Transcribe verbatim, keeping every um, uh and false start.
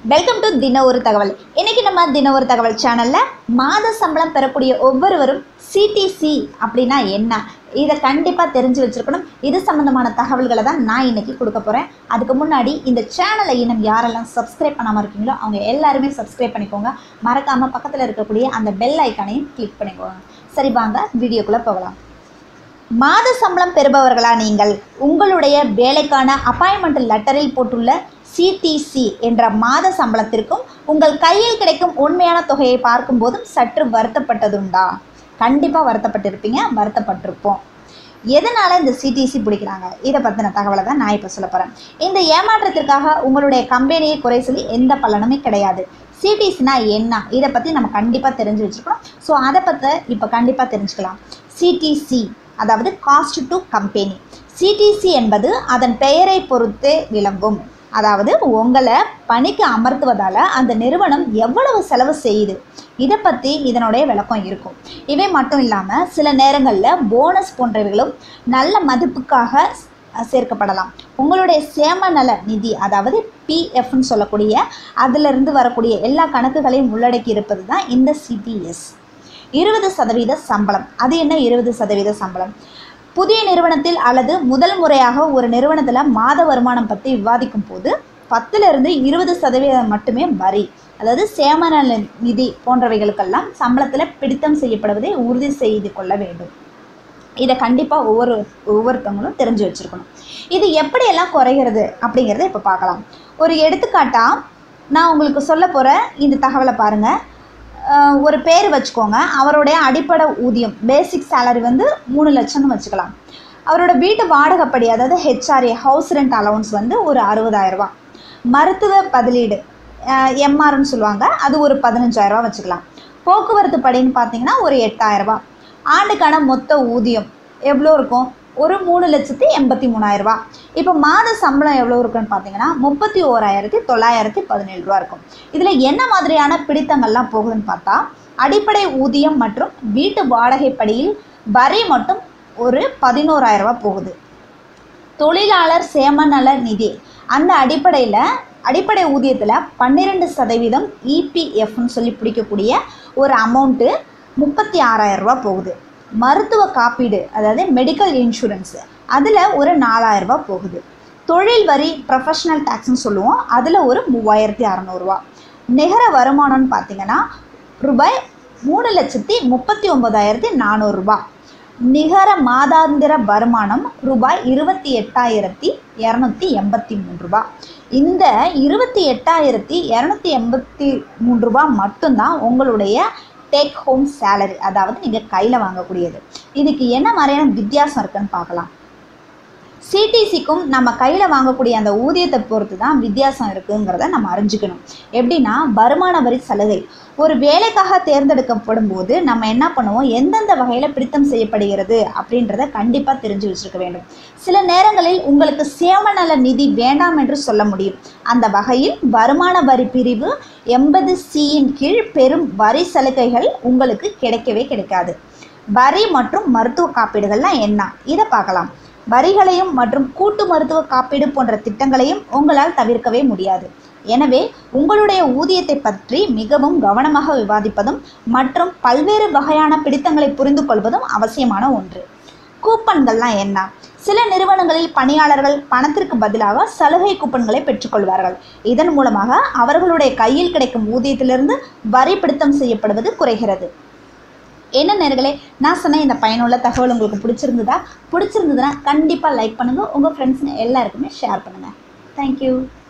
Welcome to தின ஒரு தகவல். இன்னைக்கு நம்ம தின ஒரு தகவல் சேனல்ல மாத சம்பளம் பெறக்கூடிய ஒவ்வொருவரும் சிடிசி அப்படின்னா என்ன, இதை கண்டிப்பாக தெரிஞ்சு வச்சிருக்கணும். இது சம்பந்தமான தகவல்களை தான் நான் இன்னைக்கு கொடுக்க போகிறேன். அதுக்கு முன்னாடி இந்த சேனலை இன்னும் யாரெல்லாம் சப்ஸ்கிரைப் பண்ணாமல் இருக்கீங்களோ அவங்க எல்லாருமே சப்ஸ்கிரைப் பண்ணிக்கோங்க. மறக்காமல் பக்கத்தில் இருக்கக்கூடிய அந்த பெல் ஐக்கானையும் கிளிக் பண்ணிக்கோங்க. சரி, வாங்க வீடியோக்குள்ளே போகலாம். மாத சம்பளம் பெறுபவர்களா நீங்கள்? உங்களுடைய வேலைக்கான அப்பாயின்மெண்ட் லெட்டரில் போட்டுள்ள சிடிசி என்ற மாத சம்பளத்திற்கும் உங்கள் கையில் கிடைக்கும் உண்மையான தொகையை பார்க்கும்போதும் சற்று வருத்தப்பட்டதுண்டா? கண்டிப்பாக வருத்தப்பட்டிருப்பீங்க, வருத்தப்பட்டிருப்போம். எதனால் இந்த சிடிசி பிடிக்கிறாங்க, இதை பற்றின தகவலை தான் நான் இப்போ சொல்ல போகிறேன். இந்த ஏமாற்றத்திற்காக உங்களுடைய கம்பெனியை குறை சொல்லி எந்த பலனுமே கிடையாது. சிடிசினா என்ன, இதை பற்றி நம்ம கண்டிப்பாக தெரிஞ்சு வச்சுருக்கணும். ஸோ அதை பற்றி இப்போ கண்டிப்பாக தெரிஞ்சுக்கலாம். சிடிசி அதாவது காஸ்ட் டு கம்பெனி. சிடிசி என்பது அதன் பெயரை பொறுத்து விளங்கும். அதாவது உங்களை பணிக்கு அமர்த்துவதால் அந்த நிறுவனம் எவ்வளவு செலவு செய்யுது, இதை பற்றி இதனுடைய விளக்கம் இருக்கும். இவை மட்டும் இல்லாமல் சில நேரங்களில் போனஸ் போன்றவைகளும் நல்ல மதிப்புக்காக சேர்க்கப்படலாம். உங்களுடைய சேம நல நிதி அதாவது பிஎஃப்னு சொல்லக்கூடிய அதிலிருந்து வரக்கூடிய எல்லா கணக்குகளையும் உள்ளடக்கி இருப்பது தான் இந்த சிடிஎஸ். இருபது சதவீத சம்பளம். அது என்ன இருபது சதவீத சம்பளம்? புதிய நிறுவனத்தில் அல்லது முதல் முறையாக ஒரு நிறுவனத்தில் மாத வருமானம் பற்றி விவாதிக்கும் போது பத்துலேருந்து இருபது சதவீதம் மட்டுமே வரி, அதாவது சேமநல நிதி போன்றவைகளுக்கெல்லாம் சம்பளத்தில் பிடித்தம் செய்யப்படுவதை உறுதி செய்து கொள்ள வேண்டும். இதை கண்டிப்பாக ஒவ்வொரு ஒவ்வொருத்தவங்களும் தெரிஞ்சு வச்சுருக்கணும். இது எப்படியெல்லாம் குறைகிறது அப்படிங்கிறத இப்போ பார்க்கலாம். ஒரு எடுத்துக்காட்டாக நான் உங்களுக்கு சொல்ல போகிற இந்த தகவலை பாருங்கள். ஒரு பேர் வச்சுக்கோங்க. அவருடைய அடிப்படை ஊதியம் பேசிக் சேலரி வந்து மூணு லட்சம்னு வச்சுக்கலாம். அவரோட வீட்டு வாடகைப்படி அதாவது ஹெச்ஆர்ஏ ஹவுஸ் ரெண்ட் அலவுன்ஸ் வந்து ஒரு அறுபதாயிரரூபா. மருத்துவ பதிலீடு எம்ஆர்ன்னு சொல்லுவாங்க, அது ஒரு பதினஞ்சாயிரரூபா வச்சுக்கலாம். போக்குவரத்து படின்னு பார்த்தீங்கன்னா ஒரு எட்டாயிரரூபா. ஆண்டுக்கான மொத்த ஊதியம் எவ்வளோ இருக்கும்? ஒரு மூணு லட்சத்தி எண்பத்தி மூணாயிரரூபா. இப்போ மாத சம்பளம் எவ்வளோ இருக்குன்னு பார்த்தீங்கன்னா முப்பத்தி ஓராயிரத்தி தொள்ளாயிரத்தி பதினேழு ரூபா இருக்கும். இதில் என்ன மாதிரியான பிடித்தங்கள்லாம் போகுதுன்னு பார்த்தா அடிப்படை ஊதியம் மற்றும் வீட்டு வாடகைப்படியில் வரி மட்டும் ஒரு பதினோராயிரரூபா போகுது. தொழிலாளர் சேமநல நிதி அந்த அடிப்படையில் அடிப்படை ஊதியத்தில் பன்னிரெண்டு சதவீதம் இபிஎஃப்னு சொல்லி பிடிக்கக்கூடிய ஒரு அமௌண்ட்டு முப்பத்தி ஆறாயிரரூபா போகுது. மருத்துவ காப்பீடு அதாவது மெடிக்கல் இன்சூரன்ஸு அதில் ஒரு நாலாயிரரூபா போகுது. தொழில் வரி ப்ரொஃபஷ்னல் டேக்ஸ்ன்னு சொல்லுவோம், அதில் ஒரு மூவாயிரத்தி அறநூறுவா. நிகர வருமானம்னு பார்த்தீங்கன்னா ரூபாய் மூணு லட்சத்தி முப்பத்தி ஒம்பதாயிரத்தி நானூறுரூபா. நிகர மாதாந்திர வருமானம் ரூபாய் இருபத்தி எட்டாயிரத்தி இரநூத்தி எண்பத்தி மூணு ரூபா. இந்த இருபத்தி எட்டாயிரத்தி இரநூத்தி எண்பத்தி மூணு ரூபா மட்டும்தான் உங்களுடைய டேக் ஹோம் சேலரி, அதாவது நீங்கள் கையில் வாங்கக்கூடியது. இதுக்கு என்ன மாதிரியான வித்தியாசம் இருக்குன்னு பார்க்கலாம். சிடிசிக்கும் நம்ம கையில் வாங்கக்கூடிய அந்த ஊதியத்தை பொறுத்து தான் வித்தியாசம் இருக்குங்கிறத நம்ம அறிஞ்சிக்கணும். எப்படின்னா வருமான வரி சலுகை. ஒரு வேலைக்காக தேர்ந்தெடுக்கப்படும் போது நம்ம என்ன பண்ணுவோம், எந்தெந்த வகையில் பிடித்தம் செய்யப்படுகிறது அப்படின்றத கண்டிப்பாக தெரிஞ்சு வச்சுருக்க வேண்டும். சில நேரங்களில் உங்களுக்கு சேமநல நிதி வேண்டாம் என்று சொல்ல முடியும். அந்த வகையில் வருமான வரி பிரிவு எண்பது சியின் கீழ் பெரும் வரி சலுகைகள் உங்களுக்கு கிடைக்கவே கிடைக்காது. வரி மற்றும் மருத்துவ காப்பீடுகள்லாம் என்ன, இதை பார்க்கலாம். வரிகளையும் மற்றும் கூட்டு மருத்துவ காப்பீடு போன்ற திட்டங்களையும் உங்களால் தவிர்க்கவே முடியாது. எனவே உங்களுடைய ஊதியத்தை பற்றி மிகவும் கவனமாக விவாதிப்பதும் மற்றும் பல்வேறு வகையான பிடித்தங்களை புரிந்து கொள்வதும் அவசியமான ஒன்று. கூப்பன்கள்லாம் என்ன? சில நிறுவனங்களில் பணியாளர்கள் பணத்திற்கு பதிலாக சலுகை கூப்பன்களை பெற்றுக்கொள்வார்கள். இதன் மூலமாக அவர்களுடைய கையில் கிடைக்கும் ஊதியத்திலிருந்து வரி பிடித்தம் செய்யப்படுவது குறைகிறது. என்ன நேர்களே, நான் சொன்ன இந்த பயனுள்ள தகவல் உங்களுக்கு பிடிச்சிருந்ததா? பிடிச்சிருந்ததுன்னா கண்டிப்பாக லைக் பண்ணுங்கள், உங்கள் ஃப்ரெண்ட்ஸுங்க எல்லாருக்குமே ஷேர் பண்ணுங்கள். தேங்க்யூ.